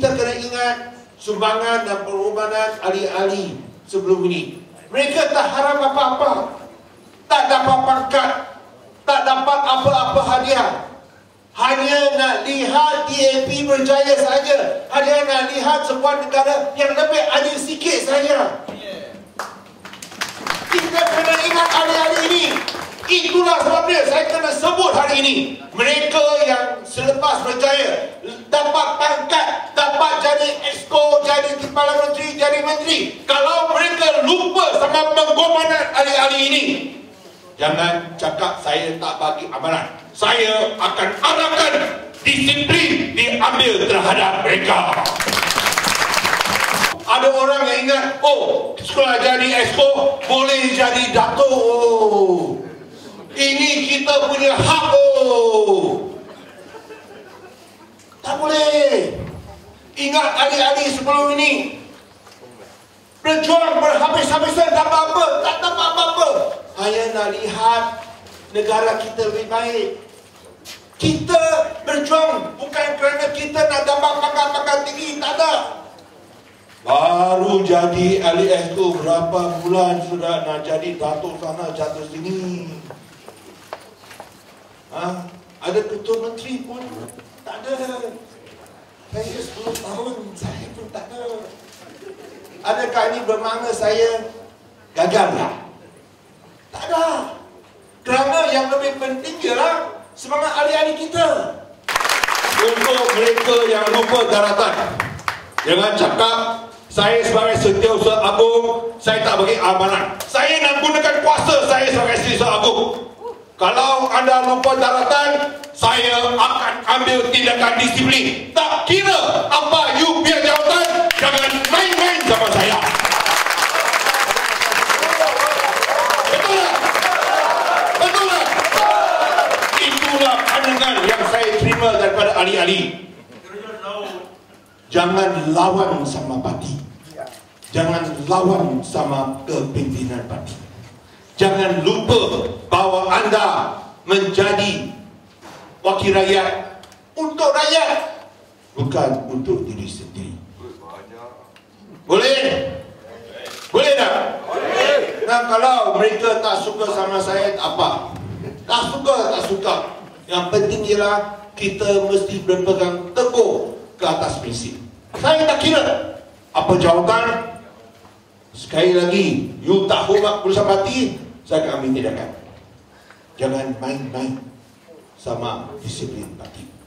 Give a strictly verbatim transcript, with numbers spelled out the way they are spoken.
kita kena ingat sumbangan dan pengorbanan ahli-ahli sebelum ini. Mereka tak harap apa-apa, tak dapat pangkat, tak dapat apa-apa hadiah. Hanya nak lihat D A P berjaya saja. Hanya nak lihat sebuah negara yang lebih adil sikit saja. Kita kena ingat ahli-ahli ini. Itulah sebabnya saya kena sebut hari ini, mereka yang selepas berjaya dapat pangkat, dapat jadi exco, jadi kepala menteri, jadi menteri. Kalau mereka lupa sama pengorbanan ahli-ahli ini, jangan cakap saya tak bagi amaran. Saya akan arahkan disiplin diambil terhadap mereka. Ada orang yang ingat, oh, sekolah jadi exco boleh jadi datuk. Oh, ini kita punya hak. Oh, tak boleh. Ingat ahli-ahli sebelum ini berjuang berhabis-habisan, tak apa-apa, tak dapat apa-apa. Hanya nak lihat negara kita lebih baik. Kita berjuang bukan kerana kita nak dapat pangkat-pangkat tinggi, tak ada. Baru jadi ahli exco berapa bulan sudah nak jadi datuk sana, jatuh sini. Ha? Ada ketua menteri pun tak ada. Saya sepuluh tahun, saya pun tak ada. Adakah ini bermakna saya gagal lah? Tak ada. Kerana yang lebih penting ialah semangat ahli-ahli kita. Untuk mereka yang lupa daratan, jangan cakap saya sebagai Setiausaha Agung, saya tak bagi amaran. Saya nak gunakan kuasa saya sebagai Setiausaha Agung. Kalau anda lupa daratan, saya akan ambil tindakan disiplin. Tak kira apa you punya jawatan, jangan main-main sama saya. Betul tak? Betul tak? Itulah pandangan yang saya terima daripada ahli-ahli. Jangan lawan sama parti. Jangan lawan sama kepimpinan parti. Jangan lupa bahawa anda menjadi wakil rakyat untuk rakyat, bukan untuk diri sendiri. Boleh? Boleh tak? Boleh. Nah, kalau mereka tak suka sama saya, tak apa. Tak suka, tak suka. Yang penting ialah kita mesti berpegang teguh ke atas prinsip. Saya tak kira apa jawapan. Sekali lagi, you tak hormat keputusan parti, saya akan ambil tindakan. Jangan main-main sama disiplin parti.